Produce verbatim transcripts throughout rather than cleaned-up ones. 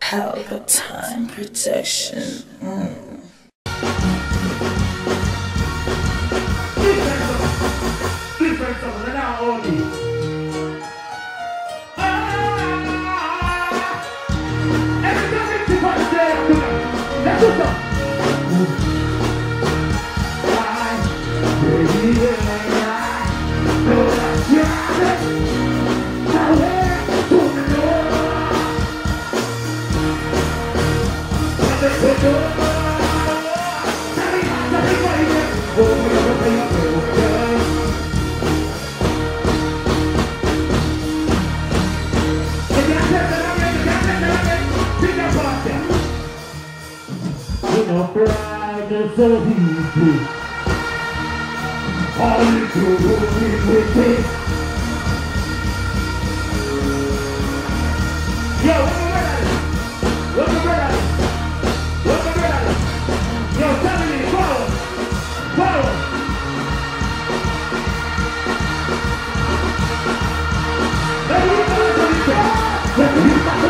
Pelpa time protection. Mm. So easy. All you do is with it. Yo, welcome ready. Welcome ready. Yo, tell me, follow. Follow. Let me know what you say. Let me know what you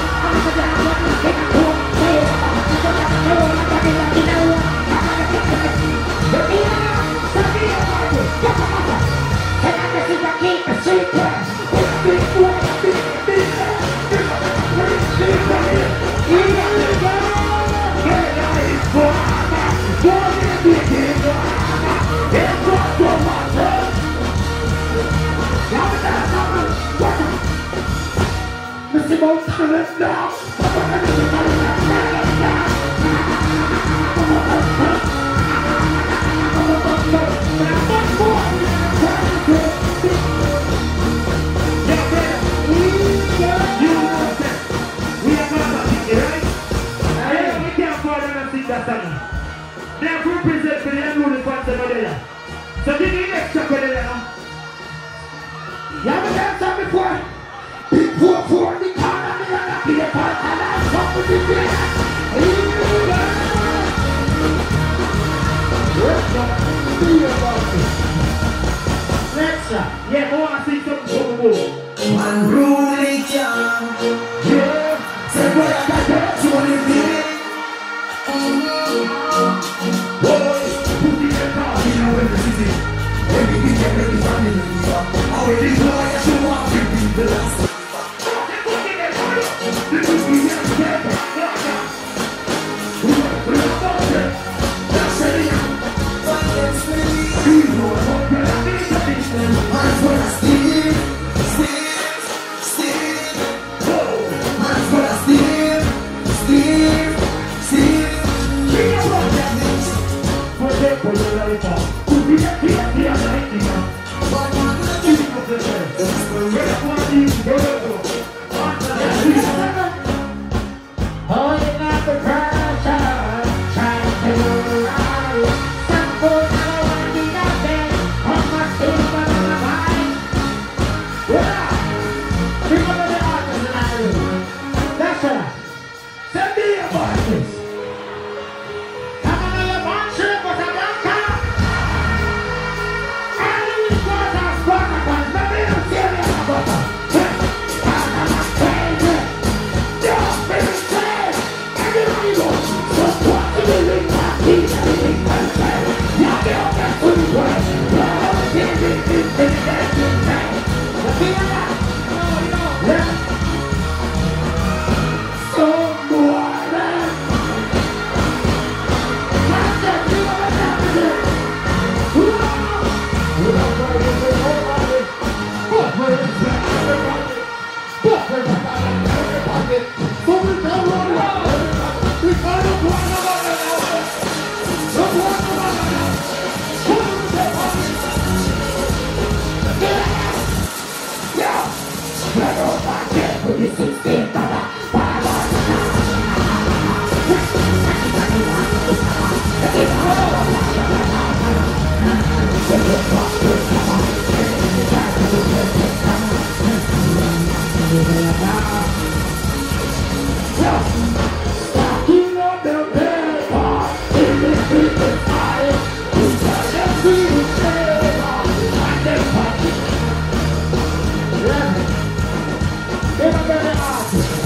So give me an extra credit now. You haven't done something before? Big four four in the corner, me and I be the part and I fuck with the thing. Let's go. Yeah, go on, sing something. One ruling young. Yeah. Say what I got there, you want to be. Boys, put in the car, you know where the city. Every weekend, every family, I will be boy, I show up, you be the last. Give me the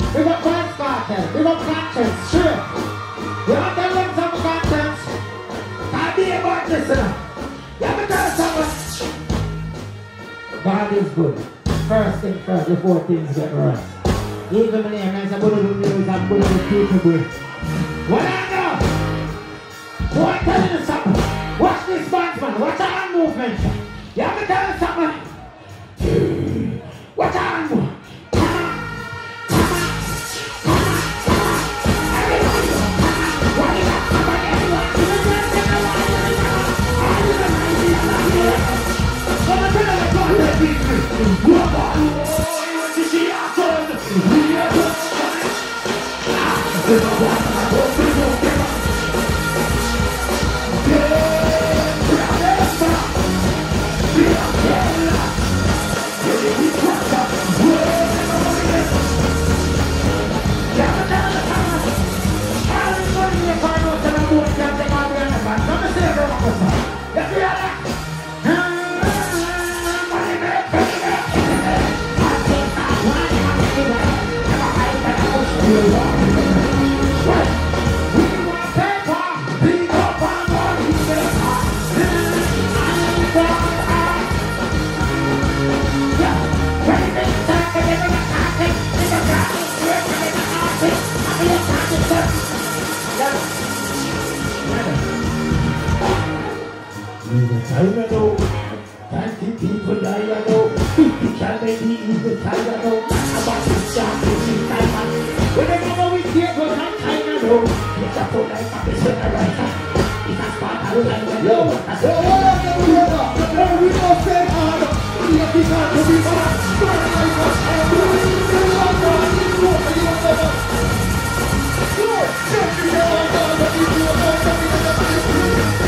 Big up Vance Carter. Big up Konshens. Straight. You want to tell them something, Konshens? Can't be about this, you know. You have to tell something. God is good. First thing first, before things get right. Even my name is a good of news and good of people. What I know? Boy, I'm telling you something. Watch this bounce, man. Watch our hand movement. You have to tell you something. Watch our hand movement. I know, twenty people die, I know, fifty can make me easy, I know, about this job, this is time, whenever know we get what I'm trying to know, it's a full life of the generator, it's a spot I like to know, that's all I know, brother, we don't say hard, we have to go to be back, burn like us, and we will not go, we will not go, we will not go, Lord, just be there, I'm going to be there, I'm going to be there, I'm going to be there,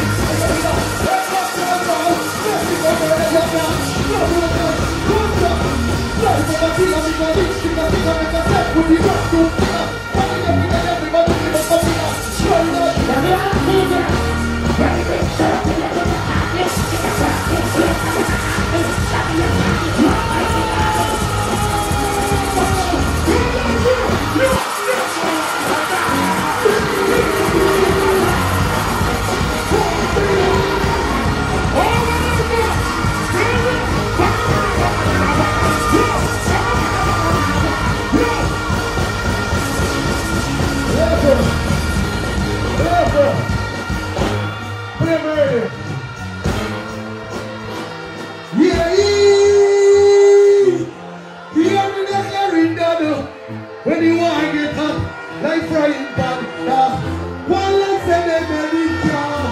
when you want to get hot, like frying pan, uh, one like say they made it down.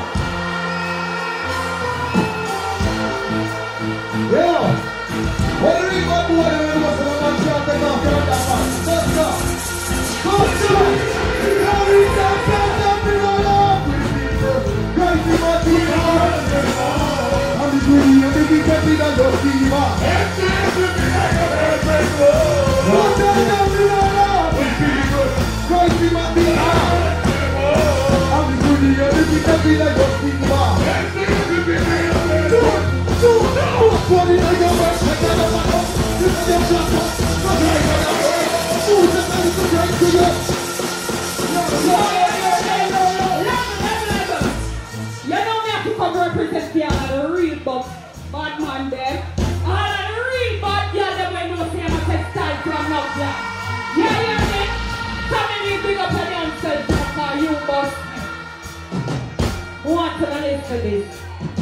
Yeah, what do you want to do when you want to man shot the gun from that man? Let's go. Go to it. Now we can start something all up with people. Guys, you want to be hard. I'm the goodie, you're making something that don't give you up. It's the like a perfect world. What's that? Christ, you might be hard. I'm the goodie, you're looking at me like a big bar. Do it, do it, put it on your waist, like that on my own. This is your shot, not like that on your waist. Ooh, just let it go right to you. You know me have to come represent the other real but bad man there. All of the real bad girl them when you see I'm a textile from now there. Yeah, yeah, yeah. Come in, big up on yourself, now you boss. Want to listen to this?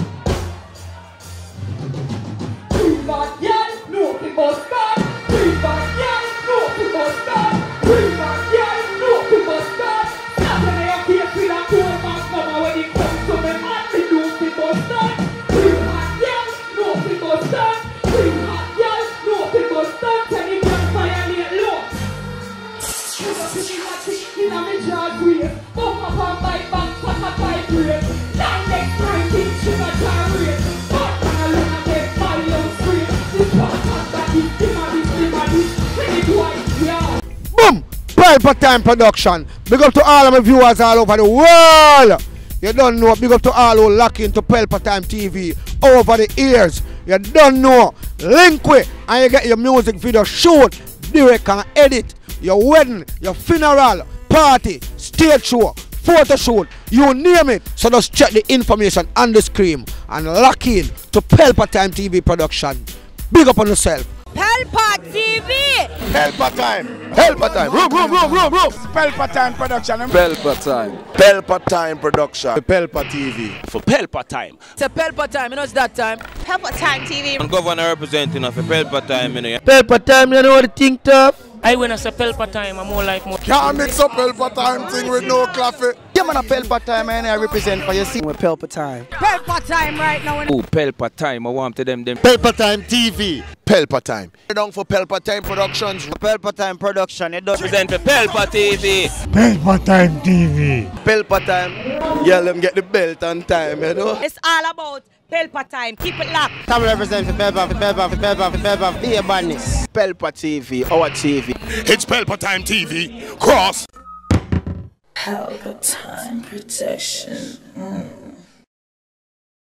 Three bad girl, no people start. Three bad girl, no people start. Three bad girl, no people start. Not when I appear with a cool man, no when it comes to me, man, me no people start. Three bad girl, no people start. Three bad girl, no people start. Tell him you're violate law. In a me jaw grave, bump up on my back, fuck up my grave. Nine next nineteen, sugar jar rate. Fuck on a look at them, my young straight. This one has got this, dimmer this, dimmer this. When it white, yeah. Boom! Pelpa Time Production. Big up to all of my viewers all over the world. You don't know, big up to all who lock into Pelpa Time T V over the years. You don't know, link with and you get your music video shoot, direct and edit your wedding, your funeral, party, stage show, photo shoot, you name it. So just check the information on the screen and lock in to Pelpa Time T V production. Big up on yourself. Pelpa T V! Pelpa Time! Pelpa Time! Room, room, room, room, room! Pelpa Time production. Pelpa Time. Pelpa Time production. Pelpa T V. For Pelpa Time. It's a Pelpa Time, you know it's that time. Pelpa Time T V. I'm governor representing of Pelpa Time, you know. Pelpa Time, you know what the thing tough? I when I say Pelpa Time, I'm more like more. Can't mix up Pelpa Time thing with no coffee. Yeah, man, a Pelpa Time, and I represent for your city. With Pelpa Time. Pelpa Time right now. Oh, Pelpa Time, I want to them them. Pelpa Time T V. Pelpa Time. Down for Pelpa Time Productions. Pelpa Time production. It does Represent for Pelpa T V. Pelpa Time T V. Pelpa Time. Yeah, let them get the belt on time, you know. It's all about Pelpa Time. Keep it locked. Come represent for Pelpa, for Pelpa, for Pelpa, for Pelpa, be a badness. Pelpa T V, our T V. It's Pelpa Time T V. Cross. Pelpa Time protection. Mm.